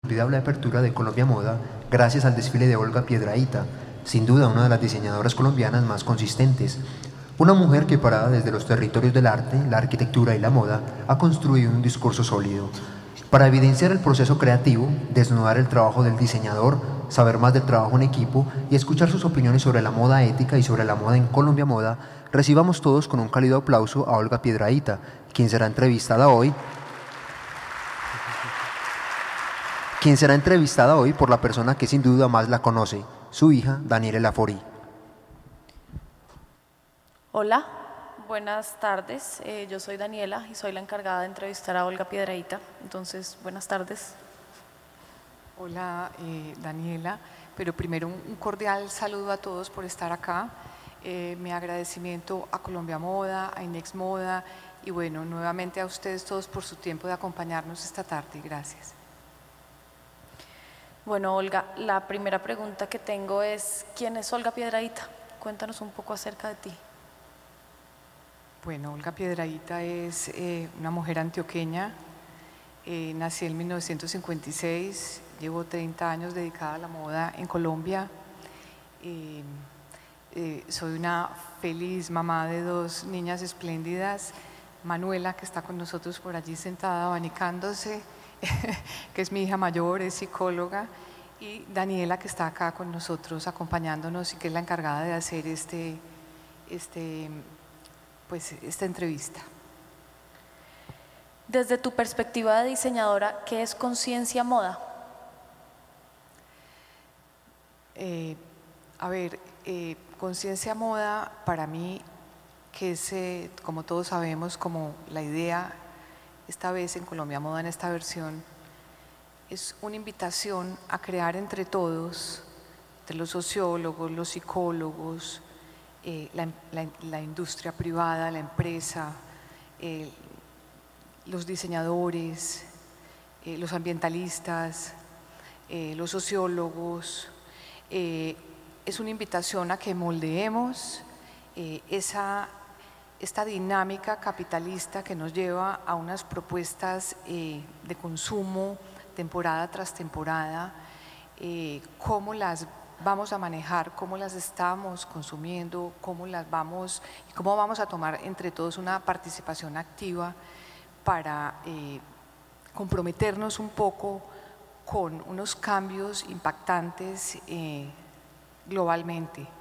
inolvidable apertura de Colombia Moda gracias al desfile de Olga Piedrahita, sin duda una de las diseñadoras colombianas más consistentes. Una mujer que parada desde los territorios del arte, la arquitectura y la moda, ha construido un discurso sólido. Para evidenciar el proceso creativo, desnudar el trabajo del diseñador, saber más del trabajo en equipo y escuchar sus opiniones sobre la moda ética y sobre la moda en Colombia Moda, recibamos todos con un cálido aplauso a Olga Piedrahita, quien será entrevistada hoy por la persona que sin duda más la conoce, su hija, Daniela Laforí. Hola, buenas tardes. Yo soy Daniela y soy la encargada de entrevistar a Olga Piedrahita. Entonces, buenas tardes. Hola, Daniela. Pero primero un cordial saludo a todos por estar acá. Mi agradecimiento a Colombia Moda, a Inex Moda y bueno, nuevamente a ustedes todos por su tiempo de acompañarnos esta tarde. Gracias. Bueno, Olga, la primera pregunta que tengo es, ¿quién es Olga Piedrahita? Cuéntanos un poco acerca de ti. Bueno, Olga Piedrahita es una mujer antioqueña. Nací en 1956, llevo 30 años dedicada a la moda en Colombia. Soy una feliz mamá de dos niñas espléndidas. Manuela, que está con nosotros por allí sentada abanicándose, que es mi hija mayor, es psicóloga, y Daniela, que está acá con nosotros acompañándonos y que es la encargada de hacer esta entrevista. Desde tu perspectiva de diseñadora, ¿qué es conciencia moda? Conciencia moda para mí, que es, como todos sabemos, como la idea esta vez en Colombia Moda, en esta versión, es una invitación a crear entre todos, entre los sociólogos, los psicólogos, la industria privada, la empresa, los diseñadores, los ambientalistas, los sociólogos. Es una invitación a que moldeemos esta dinámica capitalista que nos lleva a unas propuestas de consumo temporada tras temporada, cómo las vamos a manejar, cómo las estamos consumiendo, cómo vamos a tomar entre todos una participación activa para comprometernos un poco con unos cambios impactantes globalmente.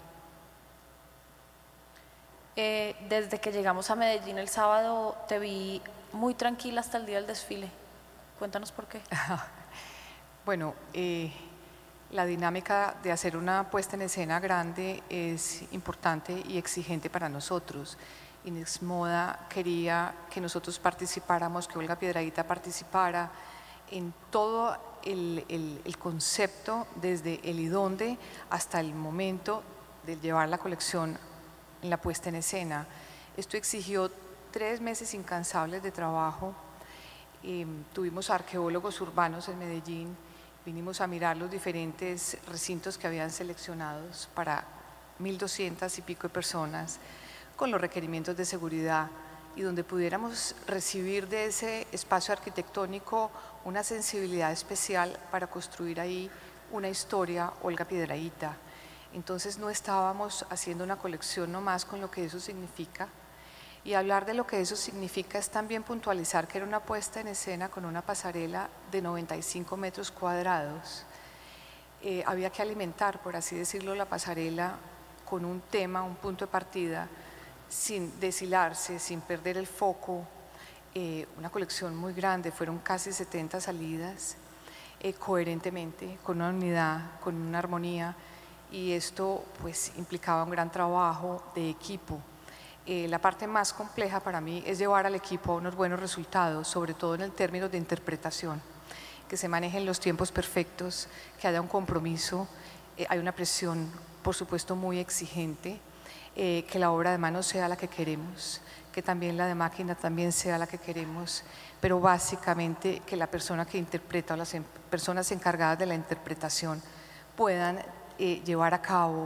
Desde que llegamos a Medellín el sábado te vi muy tranquila hasta el día del desfile. Cuéntanos por qué. Bueno, la dinámica de hacer una puesta en escena grande es importante y exigente para nosotros. Inex Moda quería que nosotros participáramos, que Olga Piedrahita participara en todo el concepto, desde el y dónde hasta el momento de llevar la colección en la puesta en escena. Esto exigió 3 meses incansables de trabajo. Tuvimos arqueólogos urbanos en Medellín, vinimos a mirar los diferentes recintos que habían seleccionados para 1.200 y pico de personas, con los requerimientos de seguridad, y donde pudiéramos recibir de ese espacio arquitectónico una sensibilidad especial para construir ahí una historia Olga Piedrahita. Entonces no estábamos haciendo una colección nomás con lo que eso significa, y hablar de lo que eso significa es también puntualizar que era una puesta en escena con una pasarela de 95 metros cuadrados. Había que alimentar, por así decirlo, la pasarela con un tema, un punto de partida, sin deshilarse, sin perder el foco. Una colección muy grande, fueron casi 70 salidas, coherentemente, con una unidad, con una armonía, y esto pues implicaba un gran trabajo de equipo. La parte más compleja para mí es llevar al equipo a unos buenos resultados, sobre todo en el término de interpretación, que se manejen los tiempos perfectos, que haya un compromiso, hay una presión por supuesto muy exigente, que la obra de mano sea la que queremos, que también la de máquina también sea la que queremos, pero básicamente que la persona que interpreta o las personas encargadas de la interpretación puedan llevar a cabo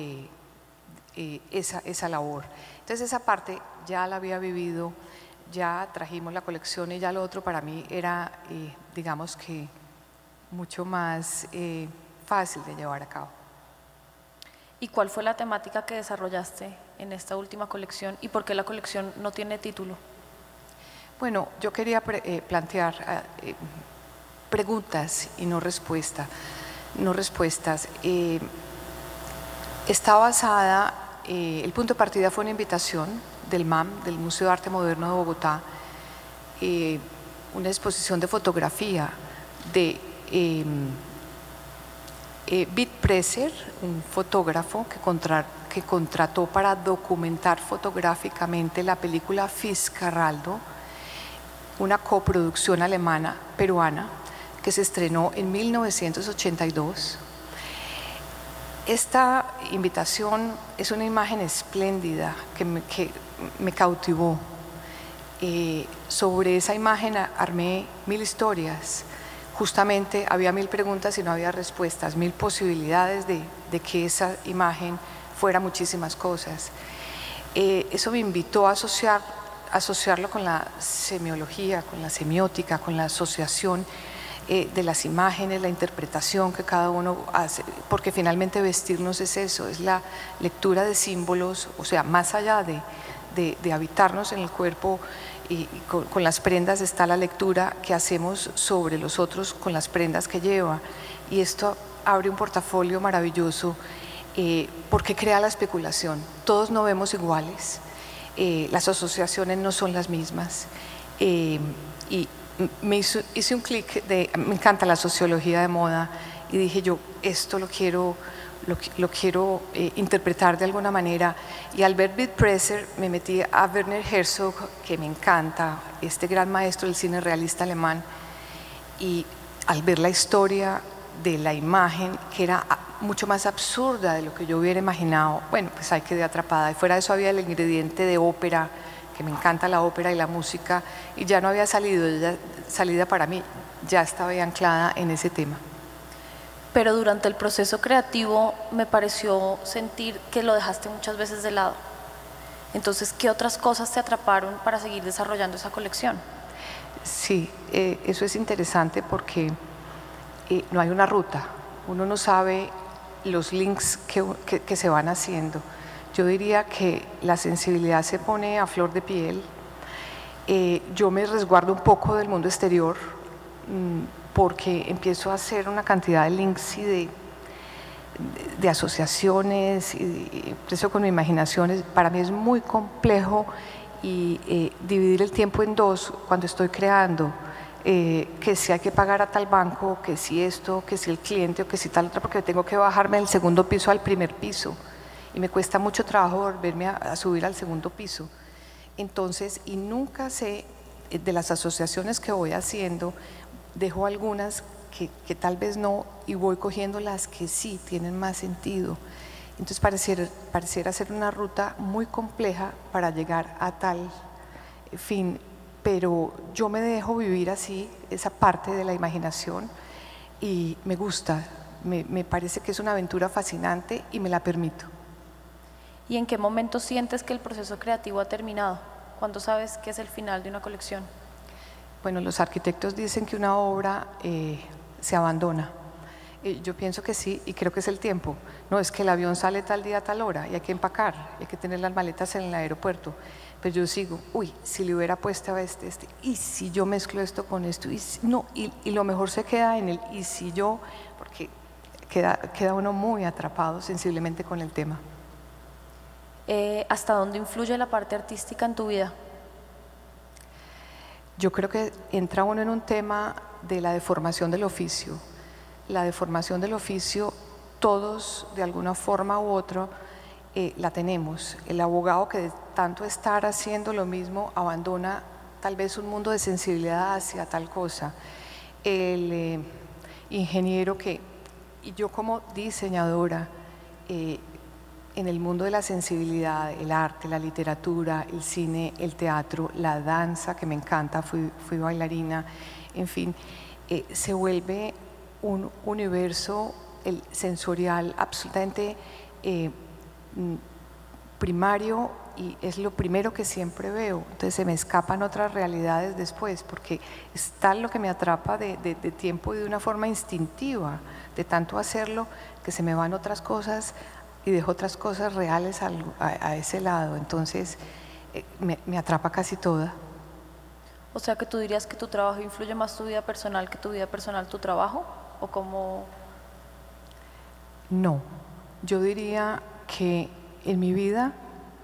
esa labor. Entonces esa parte ya la había vivido, ya trajimos la colección, y ya lo otro para mí era, digamos que mucho más fácil de llevar a cabo. ¿Y cuál fue la temática que desarrollaste en esta última colección y por qué la colección no tiene título? Bueno, yo quería plantear preguntas y no respuestas. Está basada, el punto de partida fue una invitación del MAM, del Museo de Arte Moderno de Bogotá, una exposición de fotografía de Bit Presser, un fotógrafo que contrató para documentar fotográficamente la película Fitzcarraldo, una coproducción alemana-peruana que se estrenó en 1982. Esta invitación es una imagen espléndida que me cautivó. Sobre esa imagen armé 1000 historias. Justamente había 1000 preguntas y no había respuestas, 1000 posibilidades de que esa imagen fuera muchísimas cosas. Eso me invitó a asociarlo con la semiología, con la semiótica, con la asociación de las imágenes, la interpretación que cada uno hace, porque finalmente vestirnos es eso, es la lectura de símbolos, o sea, más allá de habitarnos en el cuerpo y con las prendas está la lectura que hacemos sobre los otros con las prendas que lleva, y esto abre un portafolio maravilloso porque crea la especulación. Todos no vemos iguales, las asociaciones no son las mismas, y hice un clic me encanta la sociología de moda y dije yo, esto lo quiero interpretar de alguna manera, y al ver Bit Presser me metí a Werner Herzog, que me encanta, este gran maestro del cine realista alemán, y al ver la historia de la imagen, que era mucho más absurda de lo que yo hubiera imaginado, bueno, pues ahí quedé atrapada, y fuera de eso había el ingrediente de ópera, que me encanta la ópera y la música, y ya no había salida para mí, ya estaba ahí anclada en ese tema. Pero durante el proceso creativo me pareció sentir que lo dejaste muchas veces de lado. Entonces, ¿qué otras cosas te atraparon para seguir desarrollando esa colección? Sí, eso es interesante porque no hay una ruta, uno no sabe los links que se van haciendo. Yo diría que la sensibilidad se pone a flor de piel. Yo me resguardo un poco del mundo exterior porque empiezo a hacer una cantidad de links y de asociaciones, y empiezo con mi imaginación. Para mí es muy complejo y dividir el tiempo en dos cuando estoy creando, que si hay que pagar a tal banco, que si esto, que si el cliente o que si tal otra, porque tengo que bajarme del segundo piso al primer piso y me cuesta mucho trabajo volverme a subir al segundo piso. Entonces, y nunca sé, de las asociaciones que voy haciendo, dejo algunas que tal vez no, y voy cogiendo las que sí tienen más sentido. Entonces pareciera ser una ruta muy compleja para llegar a tal fin, pero yo me dejo vivir así esa parte de la imaginación y me gusta, me parece que es una aventura fascinante y me la permito. ¿Y en qué momento sientes que el proceso creativo ha terminado? ¿Cuándo sabes que es el final de una colección? Bueno, los arquitectos dicen que una obra se abandona. Yo pienso que sí, y creo que es el tiempo. No, es que el avión sale tal día, tal hora, y hay que empacar, y hay que tener las maletas en el aeropuerto. Pero yo sigo, uy, si le hubiera puesto a y si yo mezclo esto con esto, y lo mejor se queda en el y si yo, porque queda uno muy atrapado sensiblemente con el tema. ¿Hasta dónde influye la parte artística en tu vida? Yo creo que entra uno en un tema de la deformación del oficio. La deformación del oficio, todos de alguna forma u otra la tenemos. El abogado que de tanto estar haciendo lo mismo abandona tal vez un mundo de sensibilidad hacia tal cosa. El ingeniero y yo como diseñadora, en el mundo de la sensibilidad, el arte, la literatura, el cine, el teatro, la danza, que me encanta, fui bailarina, en fin, se vuelve un universo sensorial absolutamente primario y es lo primero que siempre veo. Entonces se me escapan otras realidades después, porque es tal lo que me atrapa de tiempo y de una forma instintiva, de tanto hacerlo, que se me van otras cosas y dejo otras cosas reales a ese lado. Entonces me atrapa casi toda. O sea, que tú dirías que tu trabajo influye más tu vida personal que tu vida personal tu trabajo, ¿o cómo? No, yo diría que en mi vida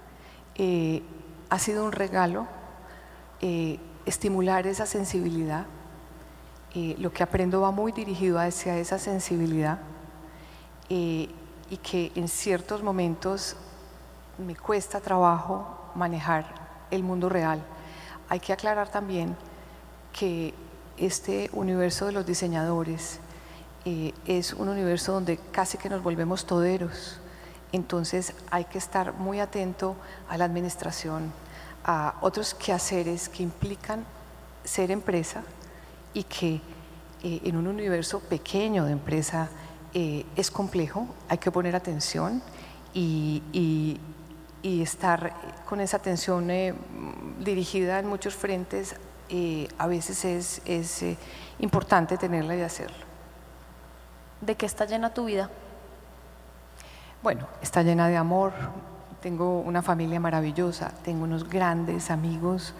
ha sido un regalo estimular esa sensibilidad. Lo que aprendo va muy dirigido hacia esa sensibilidad y que en ciertos momentos me cuesta trabajo manejar el mundo real. Hay que aclarar también que este universo de los diseñadores es un universo donde casi que nos volvemos toderos. Entonces hay que estar muy atento a la administración, a otros quehaceres que implican ser empresa y que en un universo pequeño de empresa es complejo, hay que poner atención y estar con esa atención dirigida en muchos frentes. A veces es importante tenerla y hacerlo. ¿De qué está llena tu vida? Bueno, está llena de amor, tengo una familia maravillosa, tengo unos grandes amigos,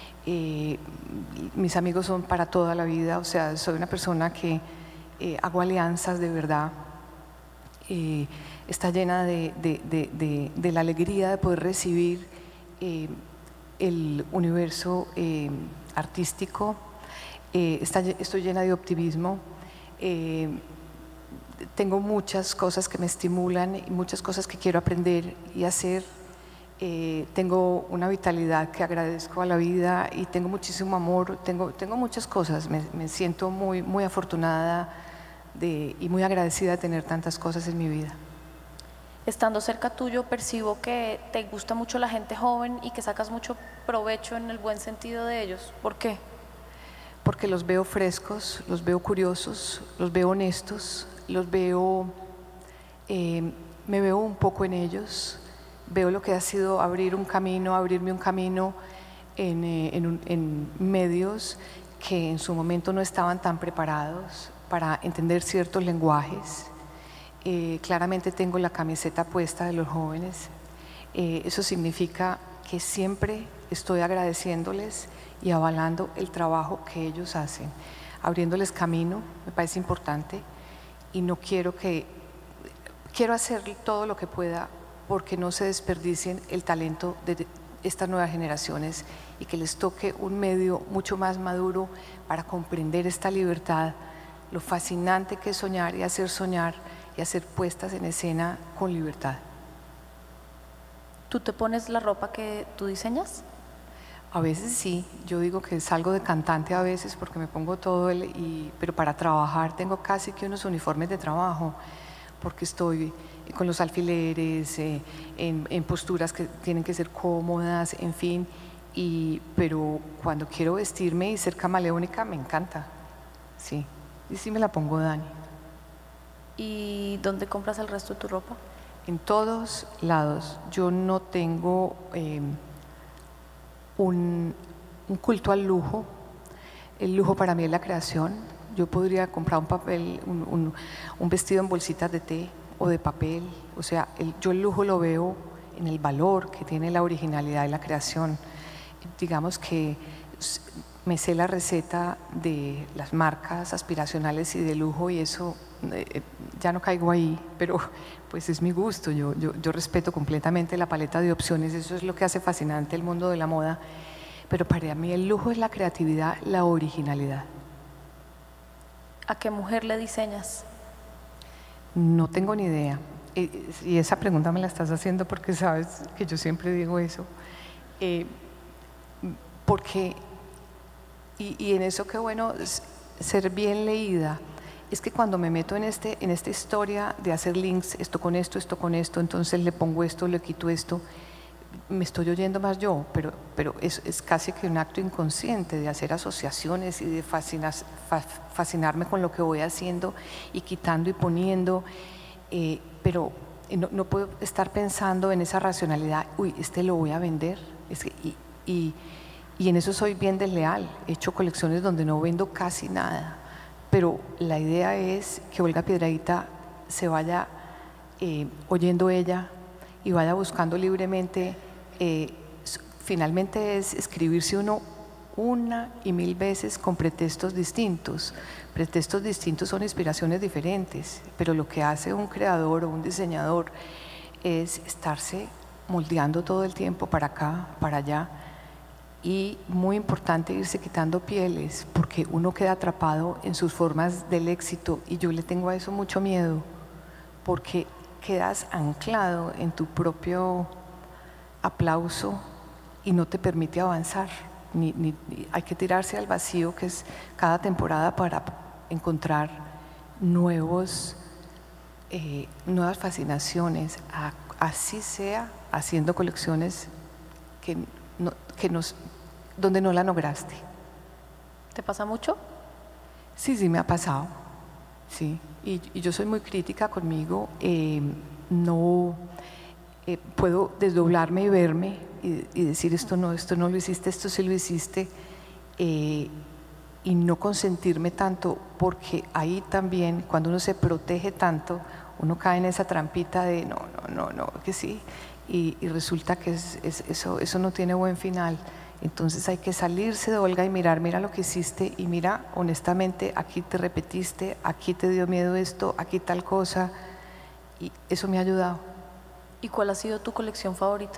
mis amigos son para toda la vida, o sea, soy una persona que hago alianzas de verdad. Está llena de la alegría de poder recibir el universo artístico. Estoy llena de optimismo. Tengo muchas cosas que me estimulan y muchas cosas que quiero aprender y hacer. Tengo una vitalidad que agradezco a la vida y tengo muchísimo amor. Tengo muchas cosas. Me siento muy afortunada y muy agradecida de tener tantas cosas en mi vida. Estando cerca tuyo, percibo que te gusta mucho la gente joven y que sacas mucho provecho en el buen sentido de ellos. ¿Por qué? Porque los veo frescos, los veo curiosos, los veo honestos, los veo, me veo un poco en ellos, veo lo que ha sido abrirme un camino en medios que en su momento no estaban tan preparados para entender ciertos lenguajes. Claramente tengo la camiseta puesta de los jóvenes. Eso significa que siempre estoy agradeciéndoles y avalando el trabajo que ellos hacen, abriéndoles camino, me parece importante, y no quiero hacer todo lo que pueda porque no se desperdicien el talento de estas nuevas generaciones y que les toque un medio mucho más maduro para comprender esta libertad, lo fascinante que es soñar y hacer puestas en escena con libertad. ¿Tú te pones la ropa que tú diseñas? A veces sí, yo digo que salgo de cantante a veces porque me pongo todo, pero para trabajar tengo casi que unos uniformes de trabajo porque estoy con los alfileres, en posturas que tienen que ser cómodas, en fin, pero cuando quiero vestirme y ser camaleónica me encanta, sí, y sí me la pongo, Dani. ¿Y dónde compras el resto de tu ropa? En todos lados. Yo no tengo un culto al lujo. El lujo para mí es la creación. Yo podría comprar un papel, un vestido en bolsitas de té o de papel. O sea, yo el lujo lo veo en el valor que tiene la originalidad y la creación. Digamos que me sé la receta de las marcas aspiracionales y de lujo y eso ya no caigo ahí, pero pues es mi gusto. Yo respeto completamente la paleta de opciones, eso es lo que hace fascinante el mundo de la moda, pero para mí el lujo es la creatividad, la originalidad. ¿A qué mujer le diseñas? No tengo ni idea, y esa pregunta me la estás haciendo porque sabes que yo siempre digo eso, porque y en eso qué bueno ser bien leída. Es que cuando me meto en esta historia de hacer links, esto con esto, entonces le pongo esto, le quito esto, me estoy oyendo más yo, pero es casi que un acto inconsciente de hacer asociaciones y de fascinarme con lo que voy haciendo y quitando y poniendo, pero no puedo estar pensando en esa racionalidad, uy, este lo voy a vender, y en eso soy bien desleal. He hecho colecciones donde no vendo casi nada, pero la idea es que Olga Piedradita se vaya oyendo ella y vaya buscando libremente. Finalmente es escribirse uno una y mil veces con pretextos distintos. Pretextos distintos son inspiraciones diferentes, pero lo que hace un creador o un diseñador es estarse moldeando todo el tiempo para acá, para allá, y muy importante irse quitando pieles, porque uno queda atrapado en sus formas del éxito, y yo le tengo a eso mucho miedo, porque quedas anclado en tu propio aplauso y no te permite avanzar. Hay que tirarse al vacío, que es cada temporada, para encontrar nuevas fascinaciones, así sea haciendo colecciones donde no la lograste. ¿Te pasa mucho? Sí, me ha pasado, sí, y yo soy muy crítica conmigo. No puedo desdoblarme y verme y decir esto no lo hiciste, esto sí lo hiciste, y no consentirme tanto, porque ahí también, cuando uno se protege tanto, uno cae en esa trampita de no, que sí, y resulta que eso no tiene buen final. Entonces hay que salirse de Olga y mira lo que hiciste, y mira, honestamente, aquí te repetiste, aquí te dio miedo esto, aquí tal cosa, y eso me ha ayudado. ¿Y cuál ha sido tu colección favorita?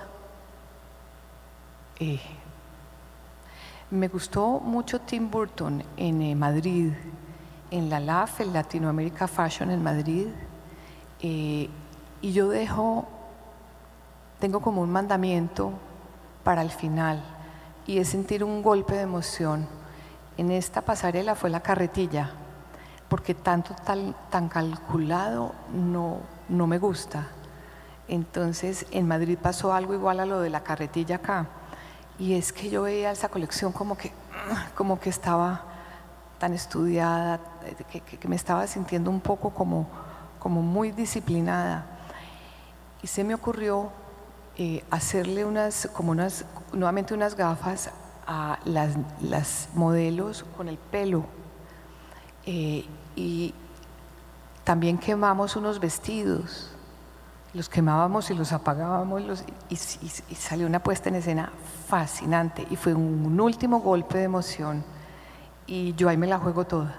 Me gustó mucho Tim Burton en Madrid, en la LAF, el Latino America Fashion en Madrid, y yo tengo como un mandamiento para el final, y es sentir un golpe de emoción. En esta pasarela fue la carretilla, porque tan calculado no me gusta. Entonces en Madrid pasó algo igual a lo de la carretilla acá, y es que yo veía esa colección como que estaba tan estudiada, que me estaba sintiendo un poco como muy disciplinada, y se me ocurrió hacerle nuevamente unas gafas a las modelos con el pelo, y también quemamos unos vestidos. Los quemábamos y los apagábamos, y salió una puesta en escena fascinante, y fue un último golpe de emoción, y yo ahí me la juego toda.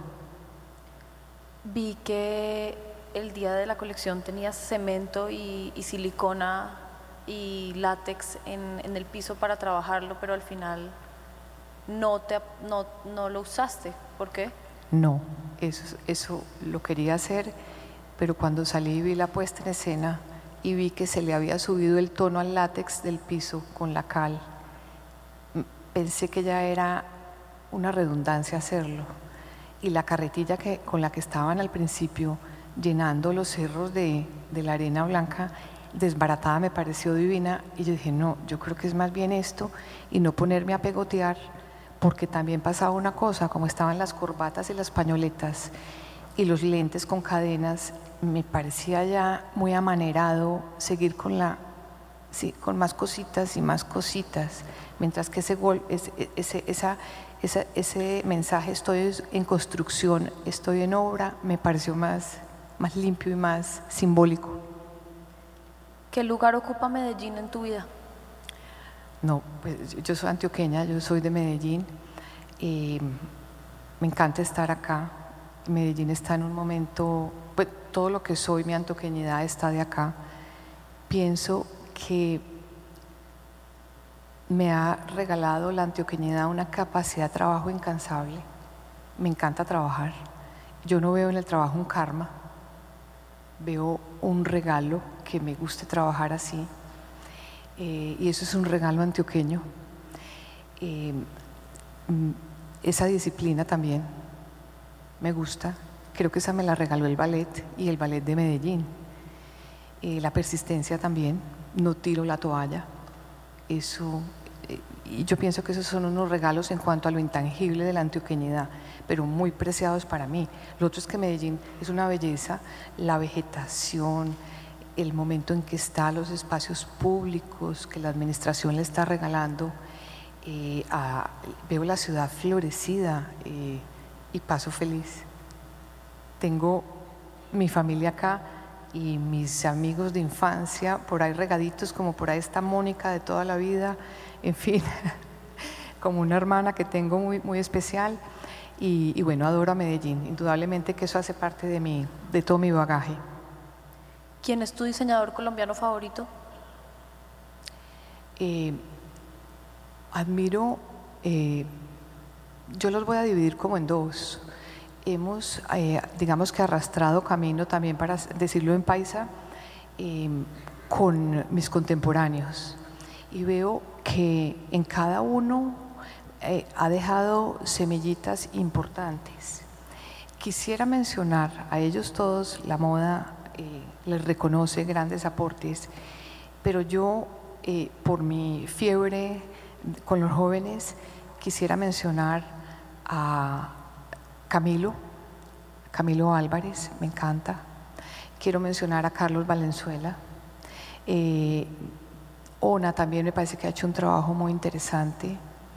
Vi que el día de la colección tenías cemento y silicona y látex en el piso para trabajarlo, pero al final no lo usaste. ¿Por qué? No, eso lo quería hacer, pero cuando salí y vi la puesta en escena y vi que se le había subido el tono al látex del piso con la cal, pensé que ya era una redundancia hacerlo. Y la carretilla con la que estaban al principio llenando los cerros de la arena blanca desbaratada me pareció divina, y yo dije no, yo creo que es más bien esto, y no ponerme a pegotear, porque también pasaba una cosa, como estaban las corbatas y las pañoletas y los lentes con cadenas, me parecía ya muy amanerado seguir con más cositas y más cositas, mientras que ese mensaje, estoy en construcción, estoy en obra, me pareció más limpio y más simbólico. ¿Qué lugar ocupa Medellín en tu vida? No, pues yo soy antioqueña, yo soy de Medellín, y me encanta estar acá. Medellín está en un momento, pues todo lo que soy, mi antioqueñidad está de acá. Pienso que me ha regalado la antioqueñidad una capacidad de trabajo incansable. Me encanta trabajar. Yo no veo en el trabajo un karma, veo un regalo, que me guste trabajar así, y eso es un regalo antioqueño. Esa disciplina también me gusta, creo que esa me la regaló el ballet, y el ballet de Medellín. La persistencia también, no tiro la toalla, eso, y yo pienso que esos son unos regalos en cuanto a lo intangible de la antioqueñidad, pero muy preciados para mí. Lo otro es que Medellín es una belleza, la vegetación, el momento en que está los espacios públicos que la administración le está regalando, veo la ciudad florecida y paso feliz. Tengo mi familia acá y mis amigos de infancia por ahí regaditos, como por ahí está Mónica de toda la vida, en fin, como una hermana que tengo muy, muy especial. Y bueno, adoro a Medellín, indudablemente que eso hace parte de todo mi bagaje. ¿Quién es tu diseñador colombiano favorito? Admiro, yo los voy a dividir como en dos. Hemos, digamos que arrastrado camino también, para decirlo en paisa, con mis contemporáneos, y veo que en cada uno ha dejado semillitas importantes. Quisiera mencionar a ellos todos, la moda les reconoce grandes aportes, pero yo, por mi fiebre con los jóvenes, quisiera mencionar a Camilo Álvarez, me encanta. Quiero mencionar a Carlos Valenzuela. Ona también me parece que ha hecho un trabajo muy interesante.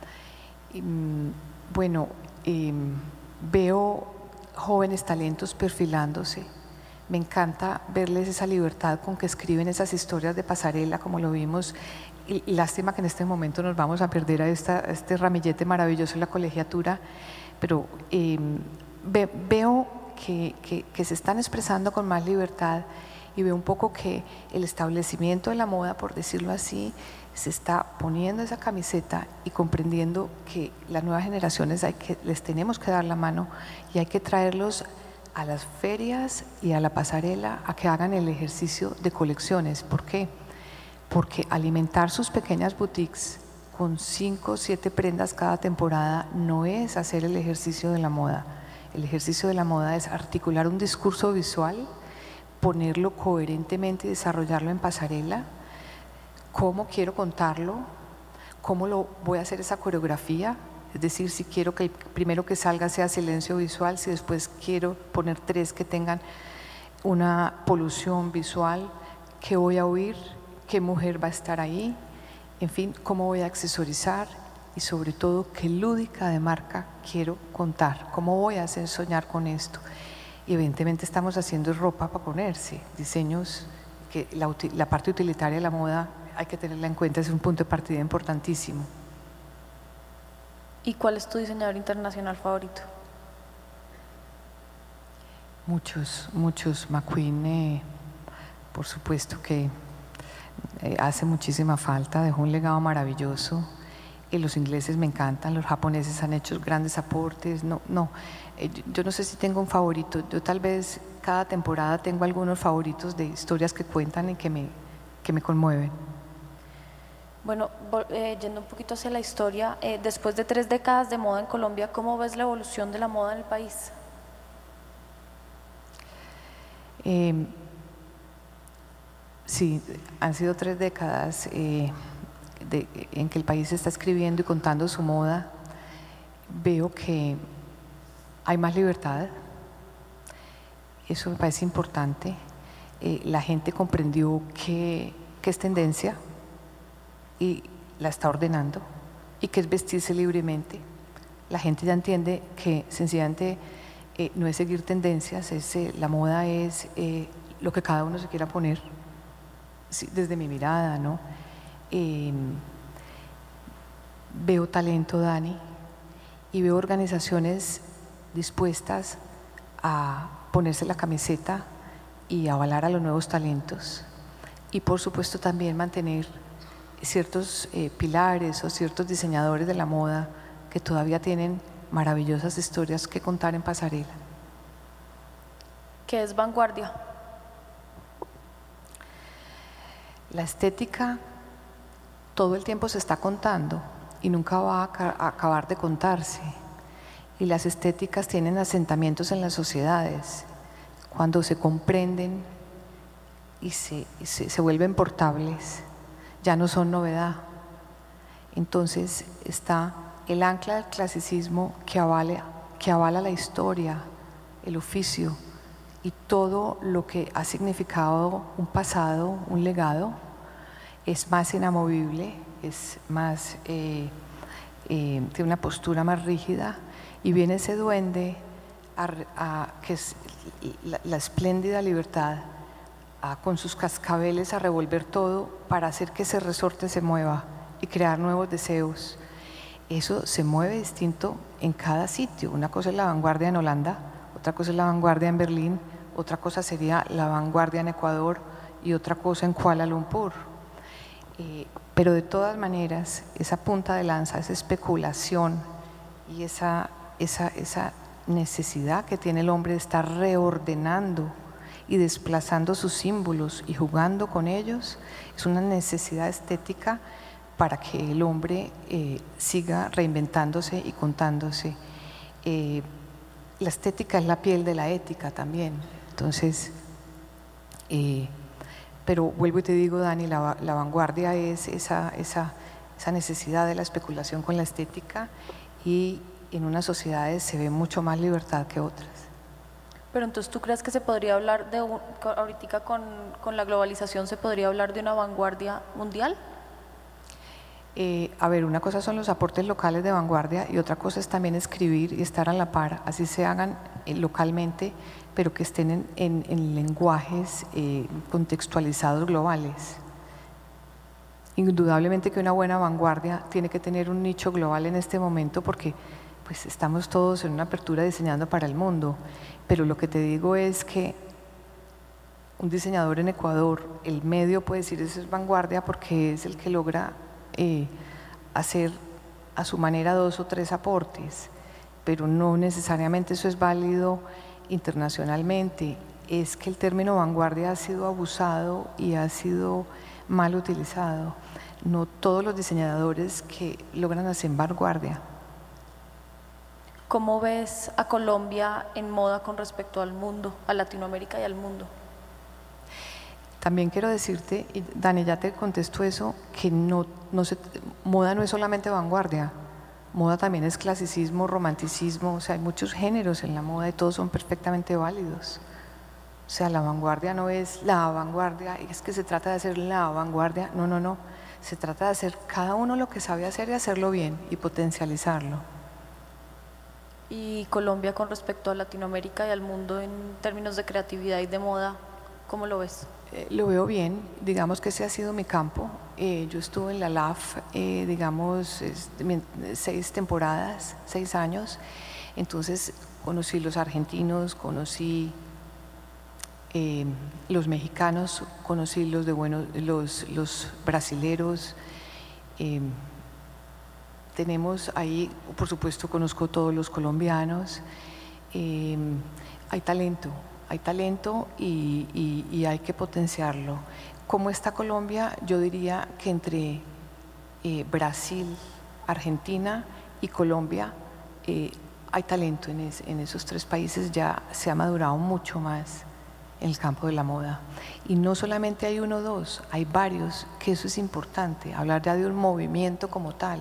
Bueno, veo jóvenes talentos perfilándose. Me encanta verles esa libertad con que escriben esas historias de pasarela, como lo vimos. Y lástima que en este momento nos vamos a perder a este ramillete maravilloso en la colegiatura, pero veo que se están expresando con más libertad, y veo un poco que el establecimiento de la moda, por decirlo así, se está poniendo esa camiseta y comprendiendo que las nuevas generaciones les tenemos que dar la mano, y hay que traerlos a las ferias y a la pasarela a que hagan el ejercicio de colecciones. ¿Por qué? Porque alimentar sus pequeñas boutiques con 5 o 7 prendas cada temporada no es hacer el ejercicio de la moda. El ejercicio de la moda es articular un discurso visual, ponerlo coherentemente y desarrollarlo en pasarela. ¿Cómo quiero contarlo? ¿Cómo lo voy a hacer esa coreografía? Es decir, si quiero que el primero que salga sea silencio visual, si después quiero poner 3 que tengan una polución visual, ¿qué voy a oír? ¿Qué mujer va a estar ahí? En fin, ¿cómo voy a accesorizar? Y sobre todo, ¿qué lúdica de marca quiero contar? ¿Cómo voy a hacer soñar con esto? Y evidentemente estamos haciendo ropa para ponerse, diseños que la parte utilitaria de la moda hay que tenerla en cuenta, es un punto de partida importantísimo. ¿Y cuál es tu diseñador internacional favorito? Muchos. McQueen, por supuesto que hace muchísima falta, dejó un legado maravilloso. Los ingleses me encantan, los japoneses han hecho grandes aportes. Yo no sé si tengo un favorito. Yo tal vez cada temporada tengo algunos favoritos de historias que cuentan y que me conmueven. Bueno, yendo un poquito hacia la historia, después de 3 décadas de moda en Colombia, ¿cómo ves la evolución de la moda en el país? Sí, han sido 3 décadas en que el país está escribiendo y contando su moda. Veo que hay más libertad, eso me parece importante. La gente comprendió que es tendencia y la está ordenando, y que es vestirse libremente. La gente ya entiende que sencillamente no es seguir tendencias, la moda es lo que cada uno se quiera poner, sí, desde mi mirada, ¿no? Veo talento, Dani, y veo organizaciones dispuestas a ponerse la camiseta y avalar a los nuevos talentos, y por supuesto también mantener ciertos pilares o ciertos diseñadores de la moda que todavía tienen maravillosas historias que contar en pasarela. ¿Qué es vanguardia? La estética todo el tiempo se está contando y nunca va a acabar de contarse, y las estéticas tienen asentamientos en las sociedades. Cuando se comprenden y se vuelven portables, ya no son novedad. Entonces está el ancla del clasicismo que avala la historia, el oficio, y todo lo que ha significado un pasado, un legado, es más inamovible, es más, tiene una postura más rígida, y viene ese duende que es la espléndida libertad, con sus cascabeles a revolver todo para hacer que ese resorte se mueva y crear nuevos deseos. Eso se mueve distinto en cada sitio. Una cosa es la vanguardia en Holanda, otra cosa es la vanguardia en Berlín, otra cosa sería la vanguardia en Ecuador y otra cosa en Kuala Lumpur. Pero de todas maneras, esa punta de lanza, esa especulación y esa necesidad que tiene el hombre de estar reordenando y desplazando sus símbolos y jugando con ellos, es una necesidad estética para que el hombre siga reinventándose y contándose. La estética es la piel de la ética también. Entonces, pero vuelvo y te digo, Dani, la vanguardia es esa necesidad de la especulación con la estética, y en unas sociedades se ve mucho más libertad que otras. Pero entonces, ¿tú crees que se podría hablar de, ahorita con la globalización, se podría hablar de una vanguardia mundial? A ver, una cosa son los aportes locales de vanguardia y otra cosa es también escribir y estar a la par, así se hagan localmente, pero que estén en lenguajes contextualizados globales. Indudablemente que una buena vanguardia tiene que tener un nicho global en este momento, porque pues estamos todos en una apertura diseñando para el mundo, pero lo que te digo es que un diseñador en Ecuador, el medio puede decir eso es vanguardia porque es el que logra hacer a su manera 2 o 3 aportes, pero no necesariamente eso es válido internacionalmente. Es que el término vanguardia ha sido abusado y ha sido mal utilizado. No todos los diseñadores que logran hacer vanguardia. ¿Cómo ves a Colombia en moda con respecto al mundo, a Latinoamérica y al mundo? También quiero decirte, y Dani, ya te contesto eso, que moda no es solamente vanguardia, moda también es clasicismo, romanticismo, o sea, hay muchos géneros en la moda y todos son perfectamente válidos. O sea, la vanguardia no es la vanguardia, es que se trata de hacer la vanguardia, no, se trata de hacer cada uno lo que sabe hacer y hacerlo bien y potencializarlo. ¿Y Colombia con respecto a Latinoamérica y al mundo en términos de creatividad y de moda, cómo lo ves? Lo veo bien, digamos que ese ha sido mi campo. Yo estuve en la LAF, digamos, 6 temporadas, 6 años, entonces conocí los argentinos, conocí los mexicanos, conocí los brasileros. Tenemos ahí, por supuesto, conozco todos los colombianos. Hay talento y hay que potenciarlo. ¿Cómo está Colombia? Yo diría que entre Brasil, Argentina y Colombia hay talento en esos 3 países, ya se ha madurado mucho más en el campo de la moda. Y no solamente hay 1 o 2, hay varios, que eso es importante, hablar ya de un movimiento como tal.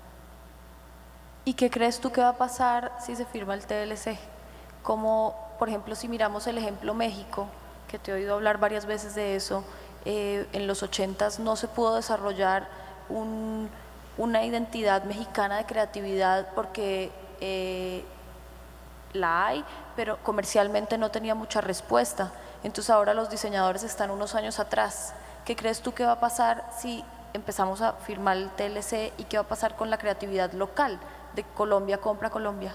¿Y qué crees tú que va a pasar si se firma el TLC? Como, por ejemplo, si miramos el ejemplo México, que te he oído hablar varias veces de eso, en los 80s no se pudo desarrollar una identidad mexicana de creatividad porque la hay, pero comercialmente no tenía mucha respuesta. Entonces ahora los diseñadores están unos años atrás. ¿Qué crees tú que va a pasar si empezamos a firmar el TLC y qué va a pasar con la creatividad local de Colombia compra Colombia?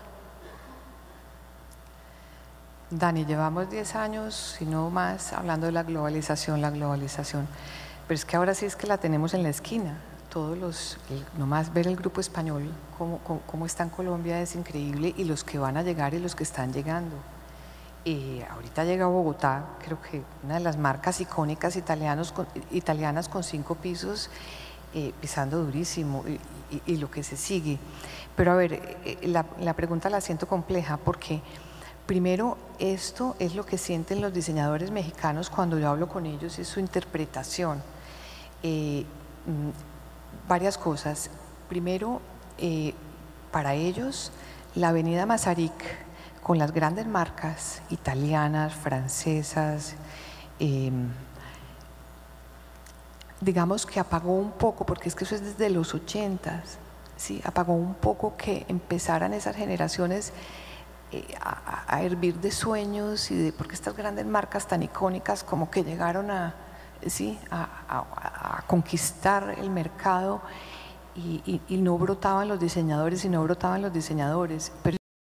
Dani, llevamos 10 años, si no más, hablando de la globalización, pero es que ahora sí es que la tenemos en la esquina. Nomás ver el grupo español, cómo está en Colombia es increíble, y los que van a llegar y los que están llegando. Ahorita llega a Bogotá, creo que una de las marcas icónicas italianas con 5 pisos, pisando durísimo, y lo que se sigue. Pero a ver, la pregunta la siento compleja porque primero, esto es lo que sienten los diseñadores mexicanos cuando yo hablo con ellos, es su interpretación. Varias cosas. Primero, para ellos, la avenida Mazarik, con las grandes marcas italianas, francesas, digamos que apagó un poco, porque es que eso es desde los 80s, ¿sí? Apagó un poco que empezaran esas generaciones a hervir de sueños y de porque estas grandes marcas tan icónicas como que llegaron ¿sí? a conquistar el mercado y no brotaban los diseñadores pero